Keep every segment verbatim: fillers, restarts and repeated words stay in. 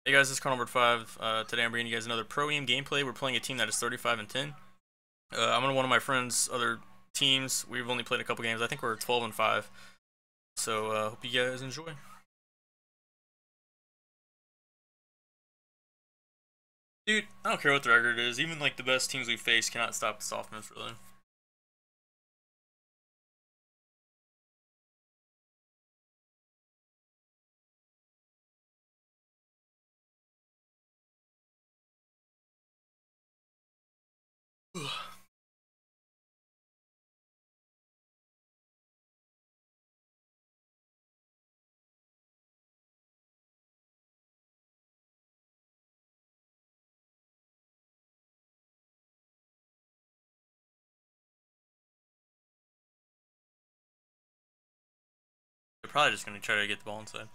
Hey guys, this is Car Number five. Uh, today I'm bringing you guys another Pro-Am gameplay. We're playing a team that is thirty-five and ten. Uh, I'm on one of my friend's other teams. We've only played a couple games. I think we're twelve and five. So, uh, hope you guys enjoy. Dude, I don't care what the record is. Even like the best teams we face cannot stop the sophomores, really. They're probably just gonna try to get the ball inside.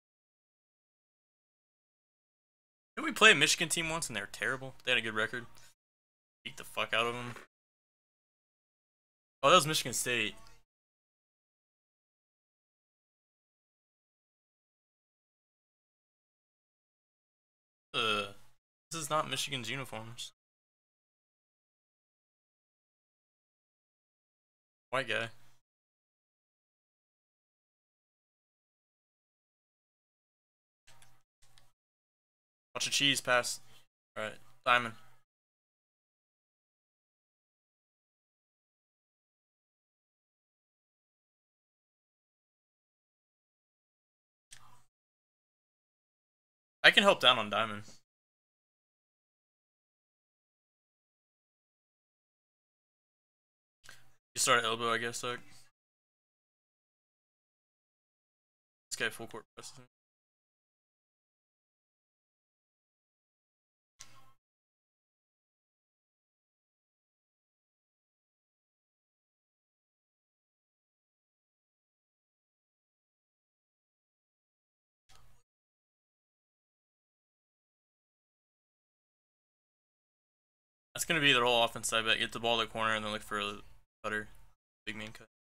Did we play a Michigan team once and they were terrible? They had a good record. Beat the fuck out of them. Oh, that was Michigan State. Uh, this is not Michigan's uniforms. White guy. Watch a cheese pass. Alright, Simon. I can help down on Diamond. You start at elbow, I guess, Doug. This guy full court presses him. That's gonna be their whole offense, I bet. Get the ball to the corner and then look for a cutter. Big man cut.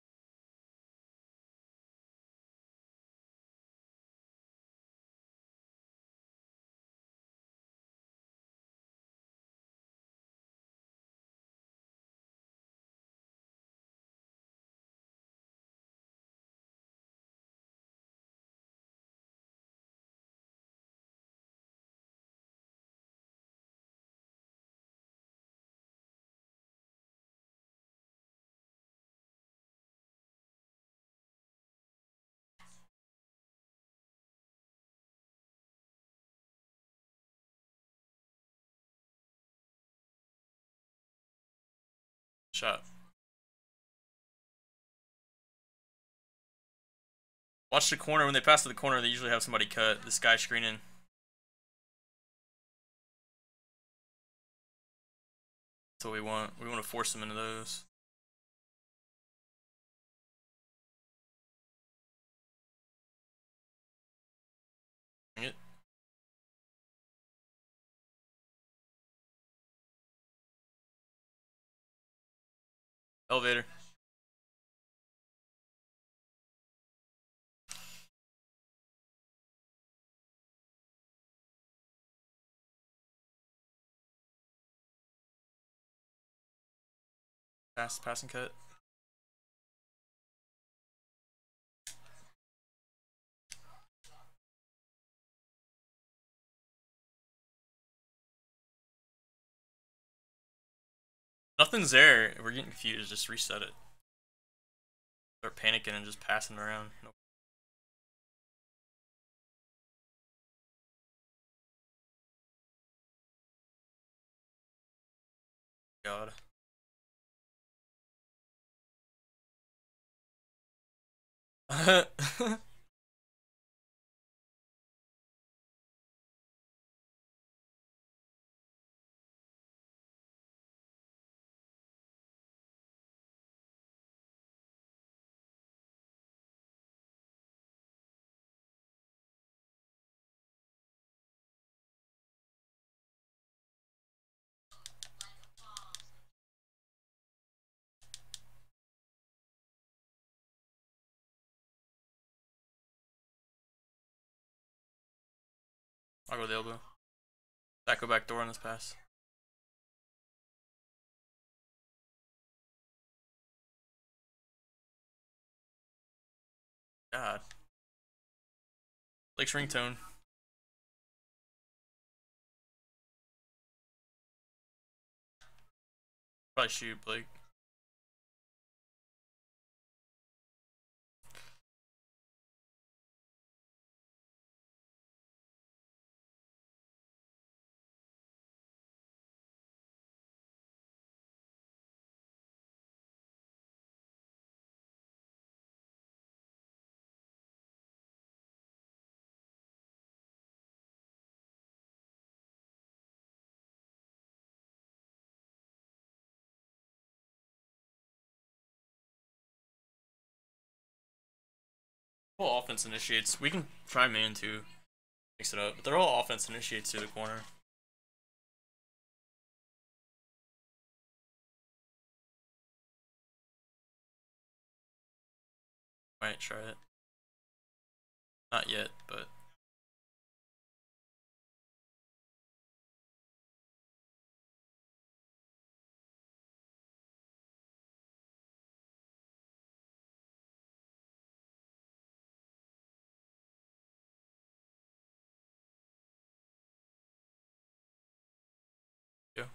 Shot. Watch the corner. When they pass to the corner, they usually have somebody cut. This guy screening. That's what we want. We want to force them into those. Bring it. Elevator. Pass, pass and cut. Nothing's there. We're getting confused. Just reset it. They're panicking and just passing around. Nope. God. I'll go the elbow. Back go back door on this pass. God. Blake's ringtone. Probably shoot Blake. Well, offense initiates. We can try man too. Mix it up. But they're all offense initiates through the corner. Might try it. Not yet, but yeah.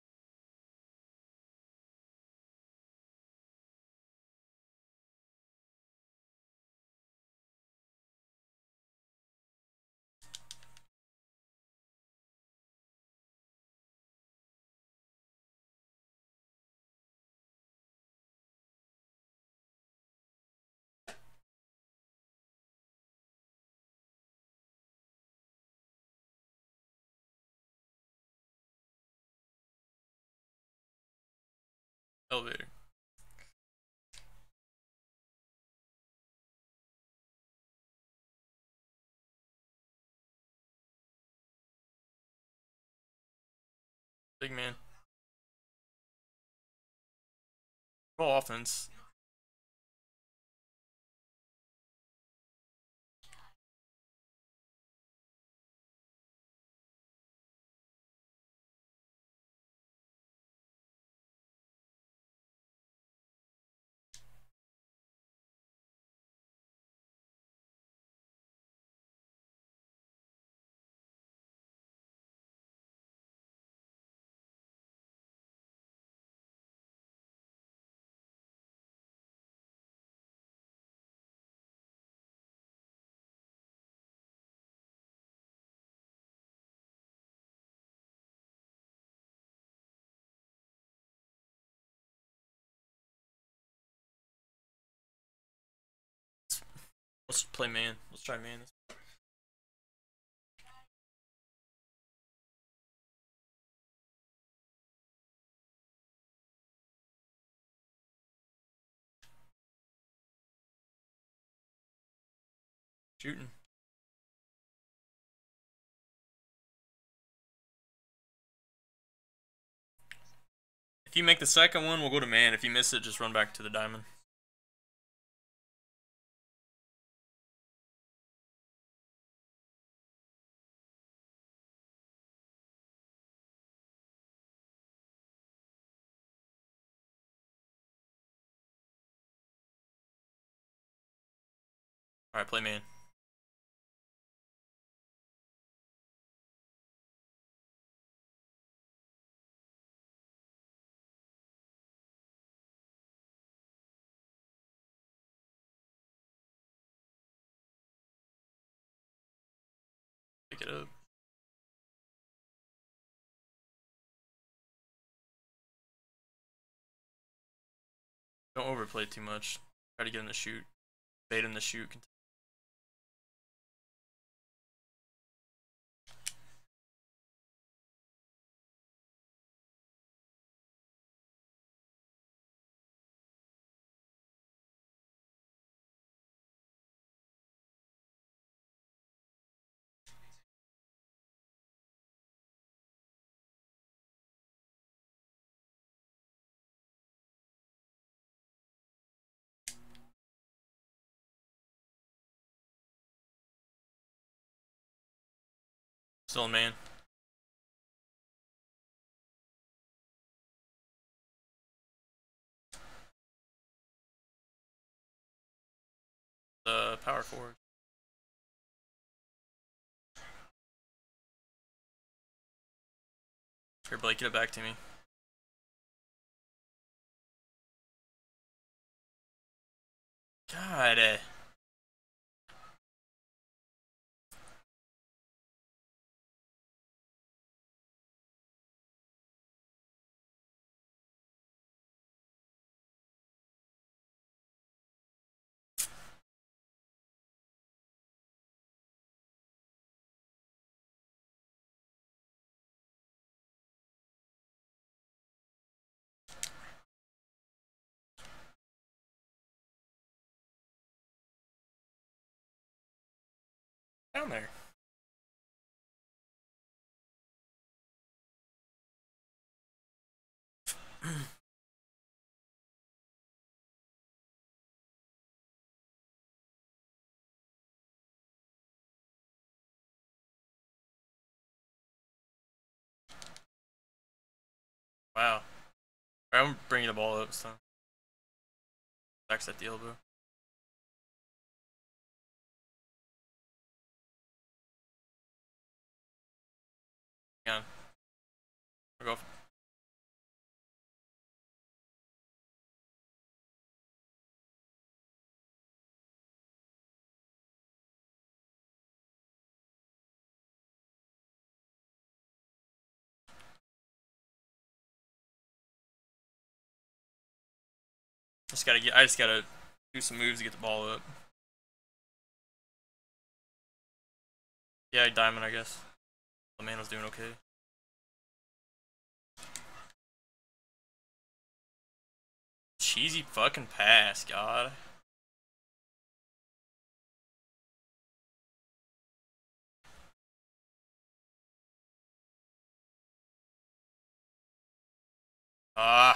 Elevator. Big man. All offense. Let's play man. Let's try man. Shooting. If you make the second one, we'll go to man. If you miss it, just run back to the diamond. Alright, play man. Pick it up. Don't overplay too much. Try to get him to shoot. Bait him to shoot. Still in man. The power forward. Here, Blake, get it back to me. God. Eh. Down there. Wow. Alright, I'm bringing the ball up this time. Backs at the elbow. Hang on. I'll go. Just gotta get. I just gotta do some moves to get the ball up. Yeah, diamond, I guess. The man was doing okay. Cheesy fucking pass, God. Ah.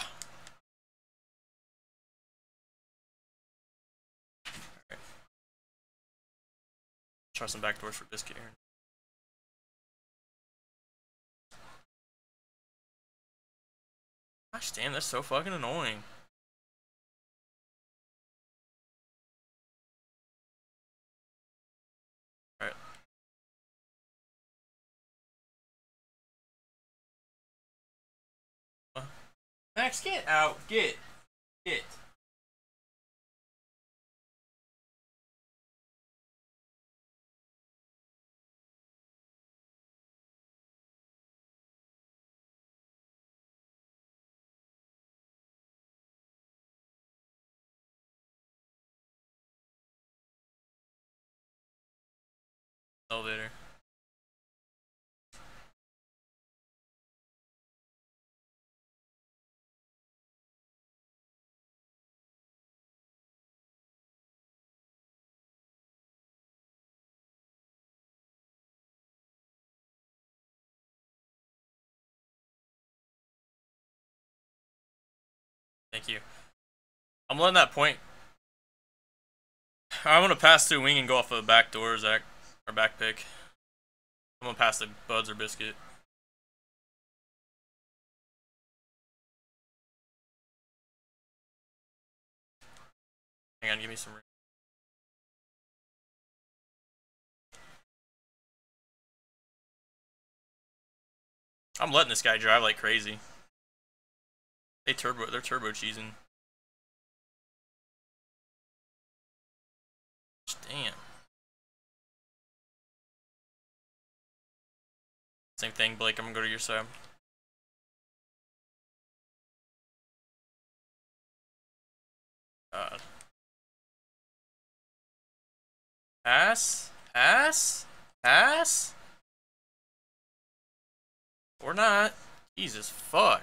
Right. Try some backdoors for Biscuit here. Gosh damn, that's so fucking annoying. Alright. Uh, Max, get out. Get. Get. Elevator. Thank you. I'm letting that point. I'm gonna pass through wing and go off of the back door, Zach. Or back pick. I'm gonna pass the Buds or Biscuit. Hang on, give me some room. I'm letting this guy drive like crazy. They turbo, they're turbo cheesing. Damn. Same thing, Blake. I'm gonna go to your side. God. Pass? Pass? Pass? Or not. Jesus fuck.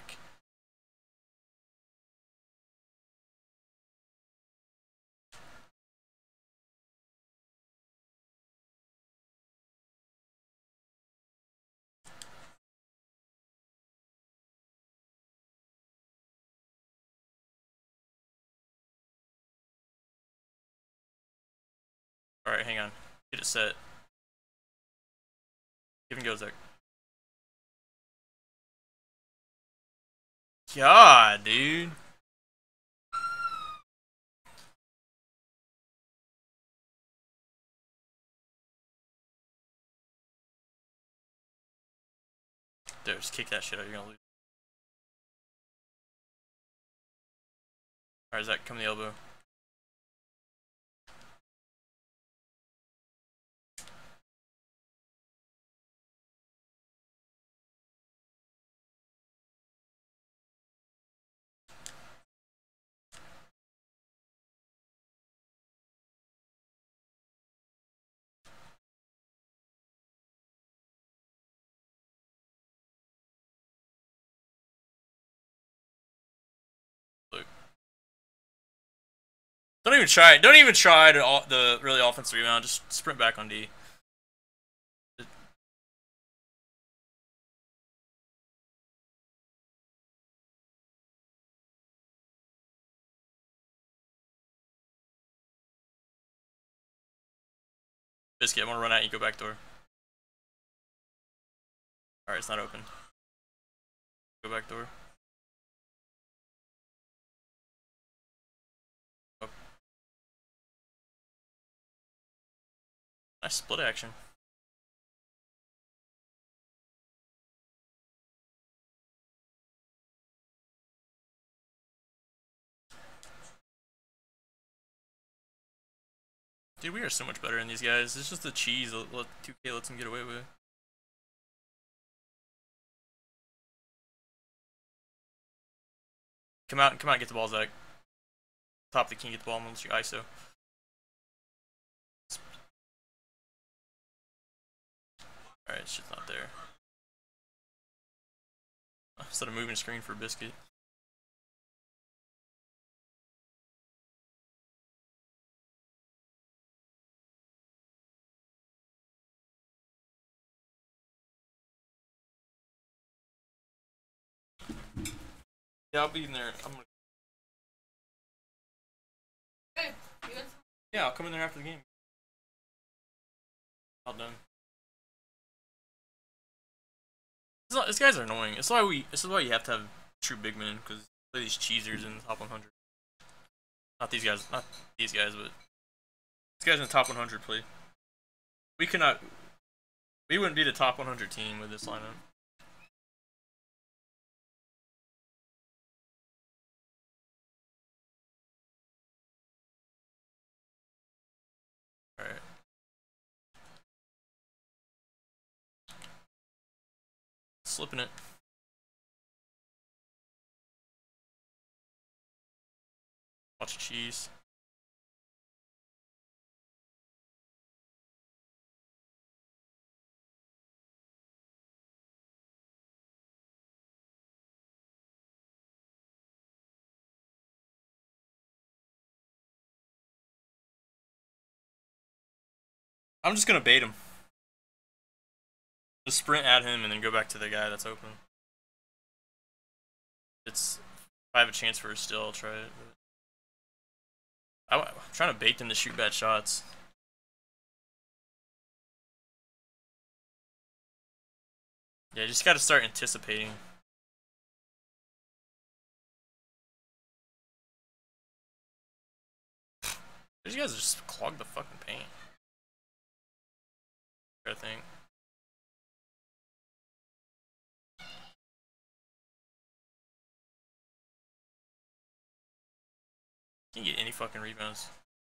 Alright, hang on. Get it set. Give and go, Zach. God, dude. Dude, just kick that shit out. You're gonna lose. Alright, Zach, come to the elbow. Look. Don't even try. Don't even try to the really offensive rebound. Just sprint back on D. Biscuit, I'm gonna run out. You go back door. Alright, it's not open. Go back door. Oh. Nice split action. Dude, we are so much better than these guys. It's just the cheese that two K lets them get away with. Come out and come out and get the ball, Zach. Top the king, get the ball, and let's you I S O. Alright, shit's not there. Instead of moving screen for Biscuit. Yeah, I'll be in there. I'm gonna... Hey, you guys? Yeah, I'll come in there after the game. All done. This, not, this guy's are annoying. It's why we. This is why you have to have true big men, because play these cheesers in the top one hundred. Not these guys. Not these guys, but these guys in the top one hundred play. We cannot. We wouldn't be the top one hundred team with this lineup. Alright. Slipping it. Watch the cheese. I'm just gonna bait him. Just sprint at him and then go back to the guy that's open. It's if I have a chance for a steal, I'll try it. But I'm trying to bait them to shoot bad shots. Yeah, you just gotta start anticipating. These guys just clog the fucking paint. I think. Can't get any fucking rebounds.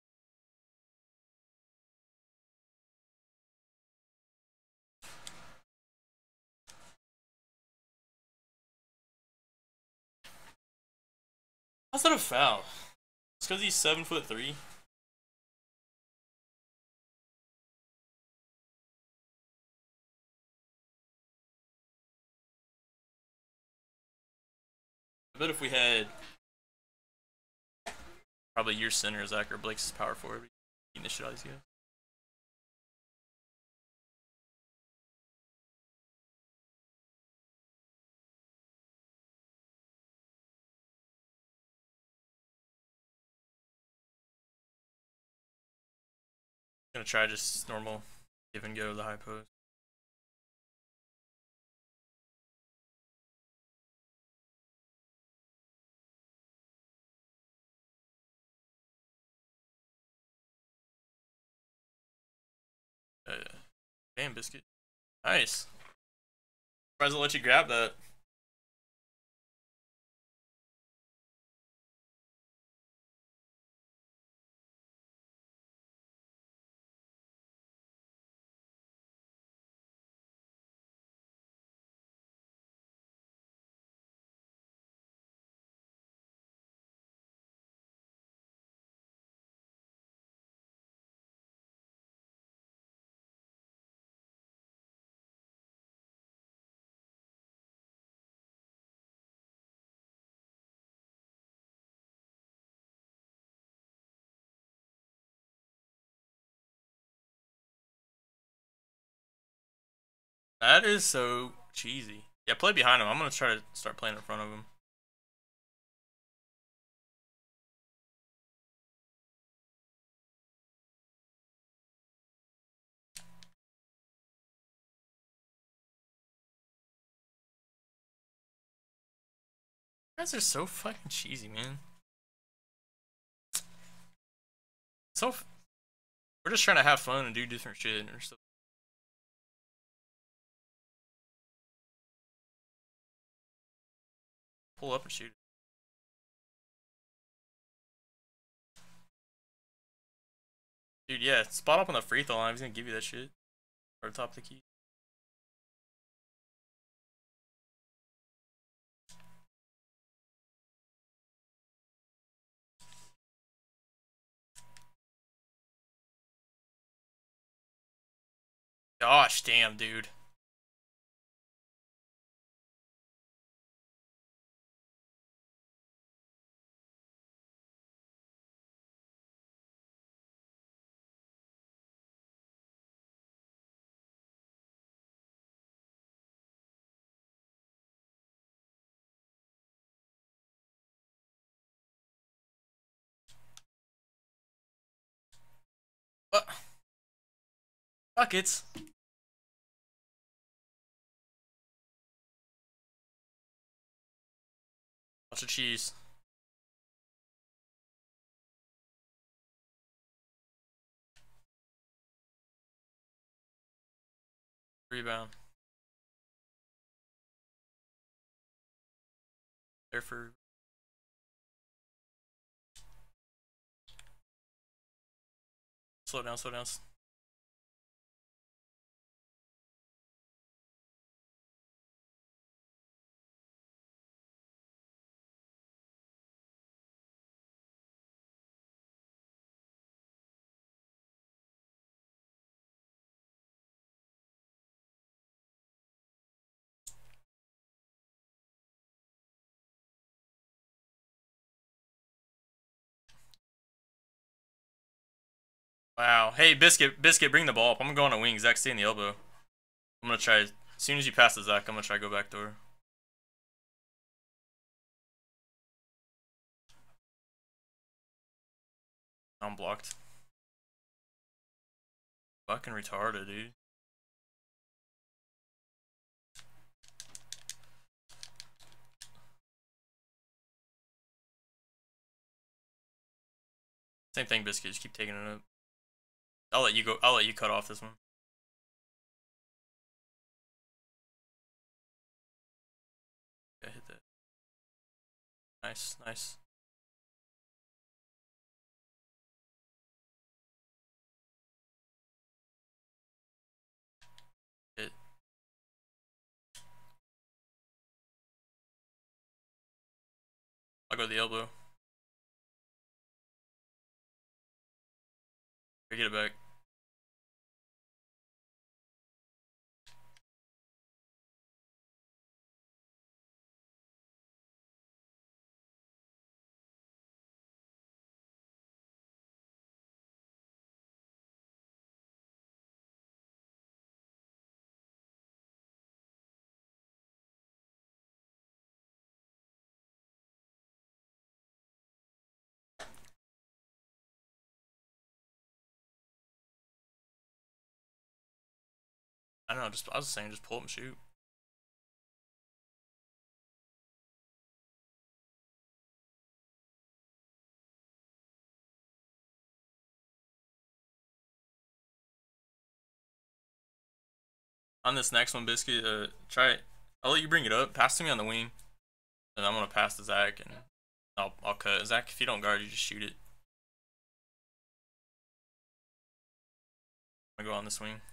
How's that a foul? It's because he's seven foot three. I bet if we had probably your center, Zach, or Blake's power forward, beating the shit out of these guys. Gonna try just normal give and go to the high post. Damn, Biscuit. Nice. Surprised I'll let you grab that. That is so cheesy. Yeah, play behind him. I'm gonna try to start playing in front of him. You guys are so fucking cheesy, man. So we're just trying to have fun and do different shit or stuff. Pull up and shoot. Dude, yeah, spot up on the free throw line. He's gonna give you that shit. Or top of the key. Gosh damn, dude. What? Buckets. Bunch of cheese. Rebound. There for. Slow down, slow down. Wow. Hey, Biscuit, Biscuit, bring the ball up. I'm gonna go on a wing. Zach, stay in the elbow. I'm gonna try. As soon as you pass to Zach, I'm gonna try to go back door. I'm blocked. Fucking retarded, dude. Same thing, Biscuit. Just keep taking it up. I'll let you go. I'll let you cut off this one. Yeah, hit that. Nice, nice. Hit. I'll go to the elbow. Here, get it back. I don't know. Just I was saying, just pull up and shoot. On this next one, Biscuit, uh, try. I'll let you bring it up. Pass to me on the wing, and I'm gonna pass to Zach, and I'll I'll cut. Zach, if you don't guard, you just shoot it. I'm gonna go on this wing.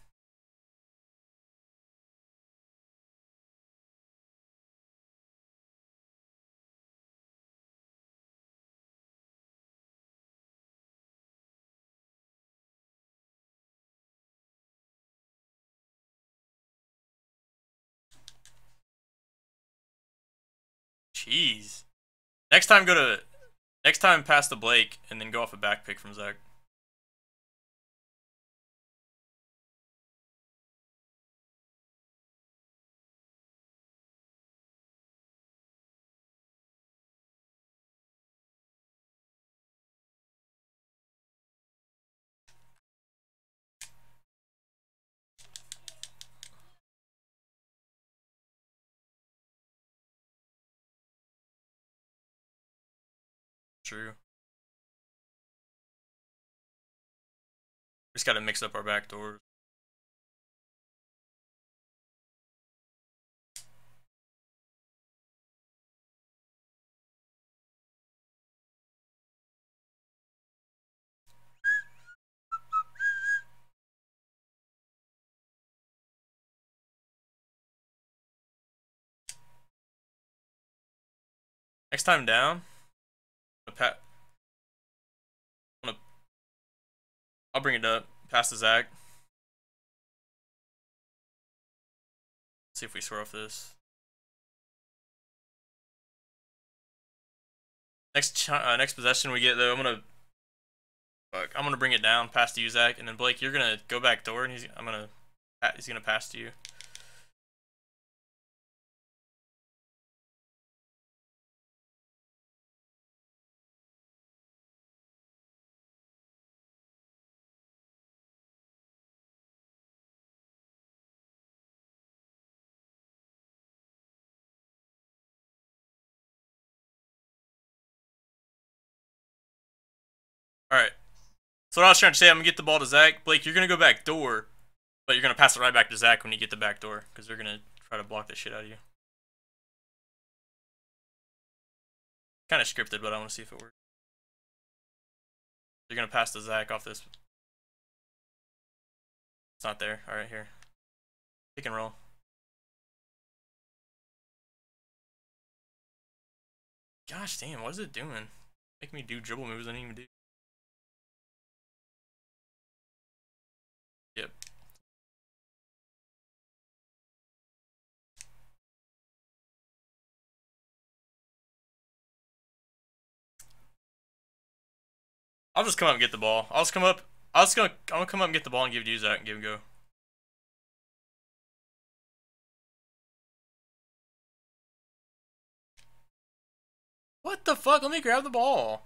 Jeez. Next time, go to. Next time, pass to Blake, and then go off a back pick from Zach. True. Just gotta mix up our back doors. Next time down, I'm gonna pa I'm gonna, I'll bring it up. Pass to Zach. See if we score off this. Next uh, next possession we get though, I'm gonna fuck, I'm gonna bring it down, pass to you, Zach, and then Blake, you're gonna go back door, and he's I'm gonna he's gonna pass to you. All right. So what I was trying to say, I'm gonna get the ball to Zach. Blake, you're gonna go back door, but you're gonna pass it right back to Zach when you get the back door, because they're gonna try to block the shit out of you. Kind of scripted, but I want to see if it works. You're gonna pass to Zach off this. It's not there. All right, here. Pick and roll. Gosh damn, what is it doing? Make me do dribble moves I didn't even do. Yep. I'll just come up and get the ball. I'll just come up. I'll just gonna. I'm gonna come up and get the ball and give it to you, Zach, and give it a go. What the fuck? Let me grab the ball.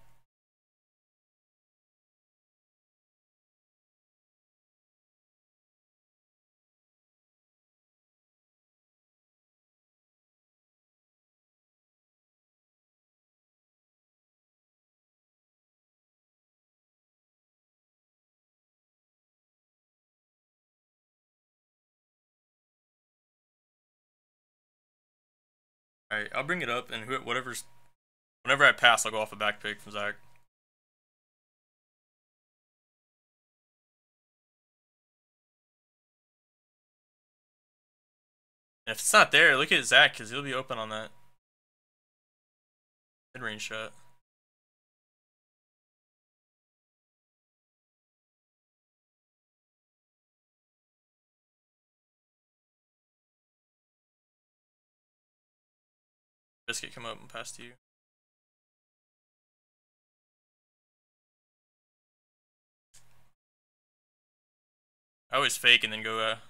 Alright, I'll bring it up, and whatever's. Whenever I pass, I'll go off a back pick from Zach. And if it's not there, look at Zach, because he'll be open on that mid-range shot. Biscuit, come up and pass to you. I always fake and then go, uh...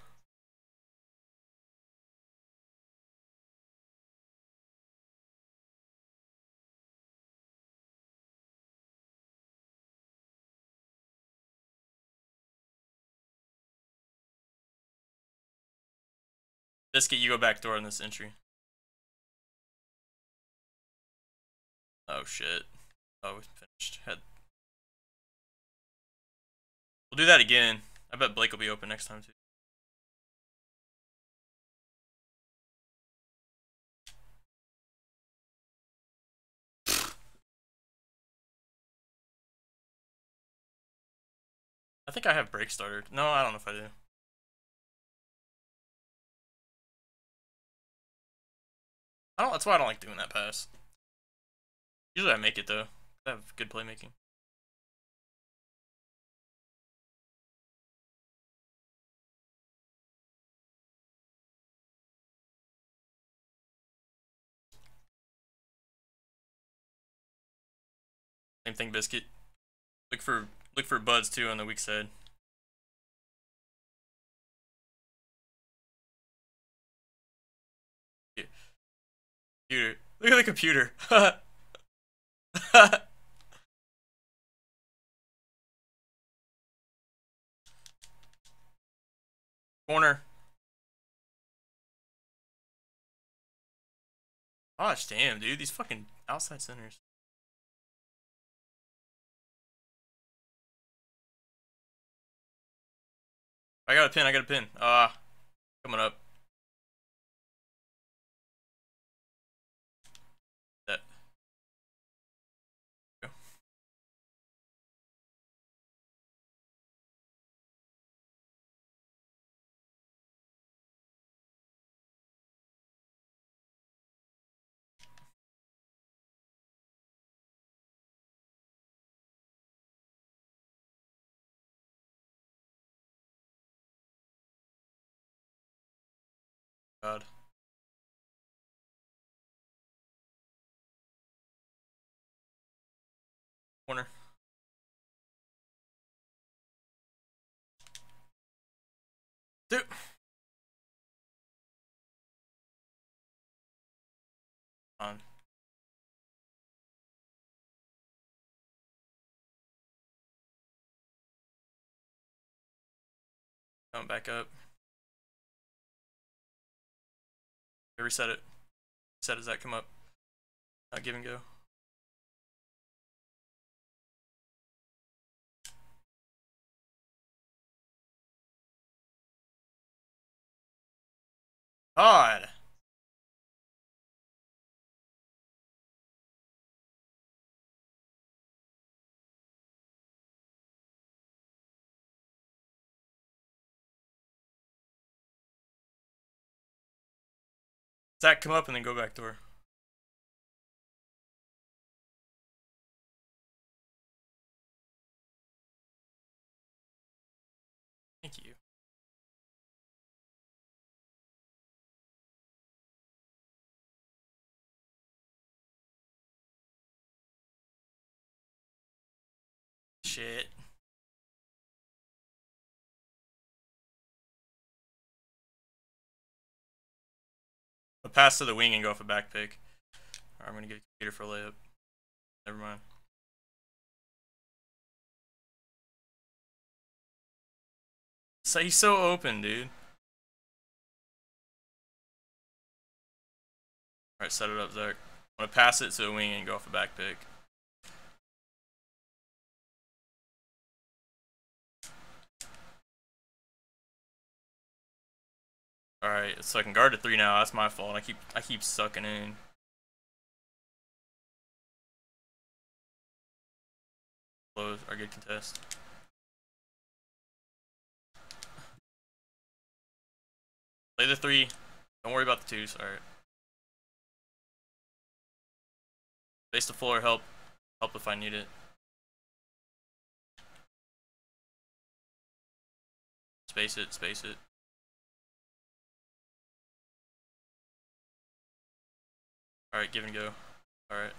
Biscuit, you go back door in this entry. Oh shit. Oh, we finished. Head. We'll do that again. I bet Blake will be open next time too. I think I have break starter. No, I don't know if I do. I don't. That's why I don't like doing that pass. Usually I make it though. I have good playmaking. Same thing, biscuit. Look for look for buds too on the weak side. Yeah. Computer. Look at the computer. Corner. Gosh damn, dude. These fucking outside centers. I got a pin. I got a pin. Ah, uh, coming up. That. Go. God. Corner. Dude. On. Coming back up. Reset it. Reset as that come up. Not give and go. God. Zach, come up and then go back door. Thank you. Shit. I'll pass to the wing and go off a back pick. Right, I'm gonna get a computer for a layup. Never mind. So he's so open, dude. Alright, set it up, Zach. I'm gonna pass it to the wing and go off a back pick. Alright, so I can guard the three now. That's my fault. I keep I keep sucking in. Close or good contest. Play the three. Don't worry about the twos. Alright. Face the floor, help. Help if I need it. Space it, space it. Alright, give and go. Alright.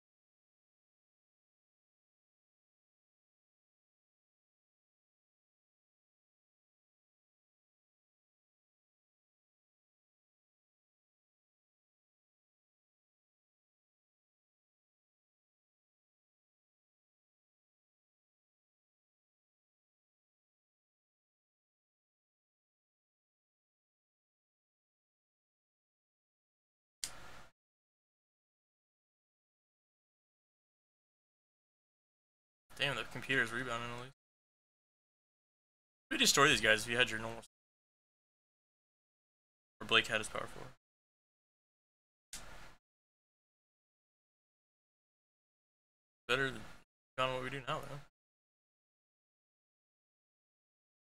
Damn, the computer's rebounding at least. You would destroy these guys if you had your normal. Or Blake had his power forward. Better than what we do now, though.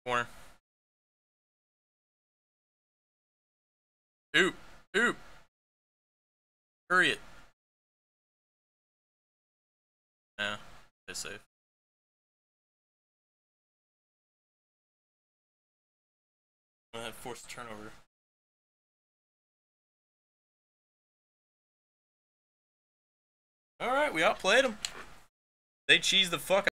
Corner. Oop. Oop. Hurry it. Yeah. Stay safe. I'm gonna have forced turnover. Alright, we outplayed them. They cheesed the fuck